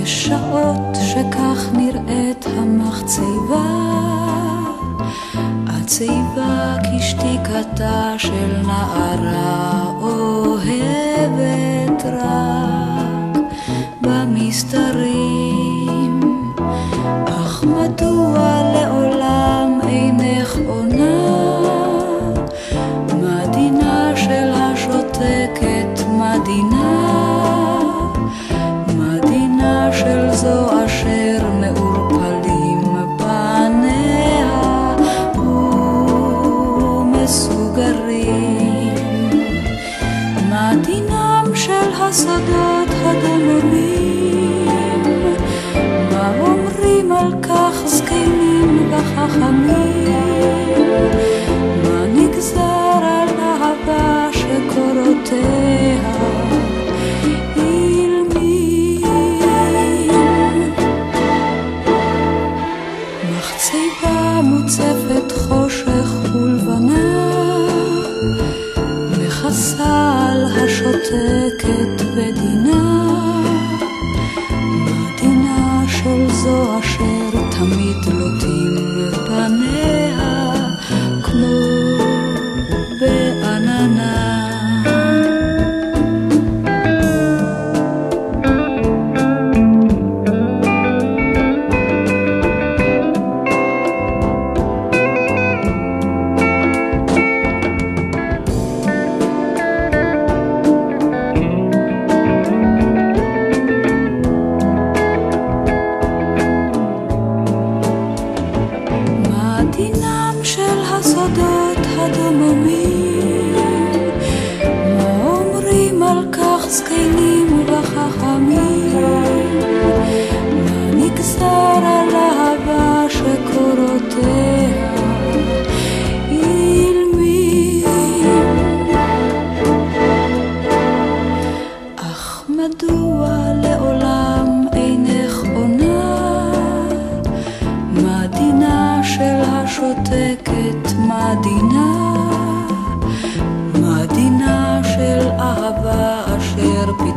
יש שעות שכך נראית המחצבה, הצבע כשתיקתה של נערה אוהבת רק במסתרים. אך מדוע לעולם אינך עונה? מה דינה של השותקת? מה דינה? מה דינה של זו אשר מעורפלים פניה ומסוגרים? מה דינם של השדות הדוממים? מה אומרים על כך זקנים וחכמים? מה נגזר על אהבה שקורותיה אילמים? מחצבה מוצפת חושך ולבנה, מכסה על השותקת ודינה. מה דינה של זו אשר תמיד לוטים פניה כמו בעננה? דינם של הסודות הדוממים? מה אומרים על כך זקנים וחכמים? מה נגזר על אהבה שקורותיה אילמים? אך מדוע לעולם אינך עונה? מה דינה של השותקת? מה דינה? מה דינה של אהבה אשר